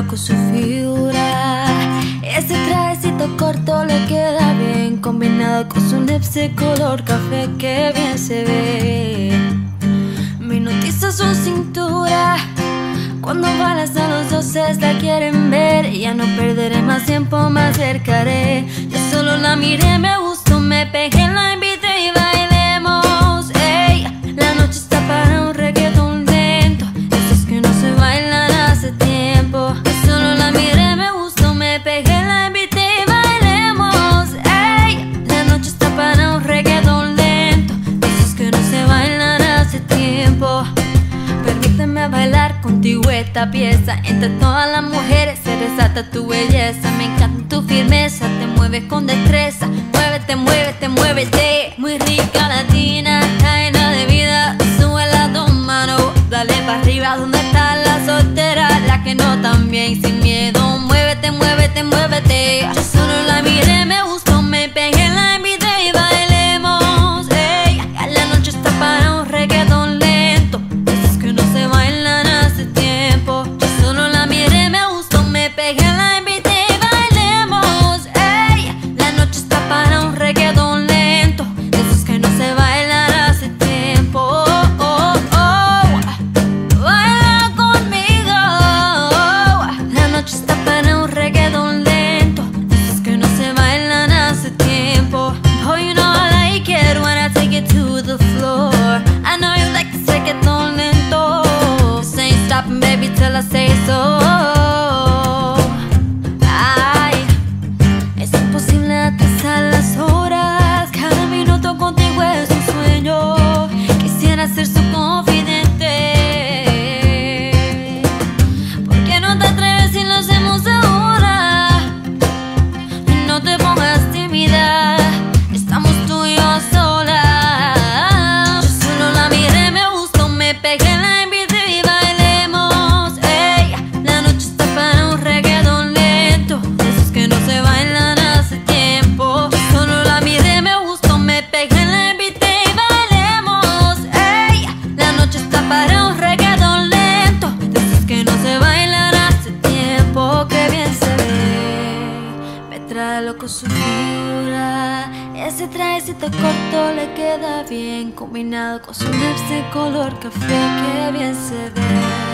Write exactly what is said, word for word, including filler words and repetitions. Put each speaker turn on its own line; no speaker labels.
loco su figura. Ese trajecito corto le queda bien, combinado con su lips de color café, que bien se ve. Me hipnotiza su cintura. Cuando balas a los dioses la quieren ver. Ya no perderé más tiempo, me acercaré. Yo solo la miré, me gustó, me pegué, la invité y bailemos. Ey, la noche está para un reggaetón lento, esos que no se bailan hace tiempo. Yo solo la miré, me gustó, me pegué, la invité y bailemos. Ey, la noche está para un reggaetón lento, esos que no se bailan hace tiempo. Permíteme bailar contigo esta pieza. Entre todas las mujeres se desata tu belleza. Me encanta tu firmeza, te mueves con destreza. Muévete, muévete, muévete. Muy rica latina, cadena de vida. Sube las dos manos, dale para arriba. ¿Dónde está la soltera? La que no también, sin miedo. Muévete, muévete, muévete. Yo solo la miré, me gustó, me pegué, la invité y bailemos. Ey, la noche está para un reggaetón lento, esos que no se bailan hace tiempo. Yo solo la miré, me gustó, me pegué, la invité y bailemos. Ey, la noche está para un reggaetón lento, esos que no se bailan hace tiempo. Oh, oh, oh. Baila conmigo. La noche está para un reggaetón lento, esos que no se bailan hace tiempo. Oh, you know I like it when I take it to the floor. I know you like this reggaetón lento. Just ain't stopping, baby, till I say so. Ay, es imposible atrasar las horas. Cada minuto contigo es un sueño. Quisiera ser su confidente. ¿Por qué no te atreves si lo hacemos ahora? No te pongas tímida, estamos tú y yo a solas. Yo solo la miré, me gustó, me pegué, la invité y bailemos. Ey, la noche está para un reggaetón lento, esos que no se bailan hace tiempo. Yo solo la miré, me gustó, me pegué, la invité y bailemos. Ey, la noche está para un reggaetón lento, esos que no se bailan hace tiempo, que bien se ve. Me trae loco su figura. Ese trajecito corto le queda bien, combinado con su lips de color café, que bien se ve.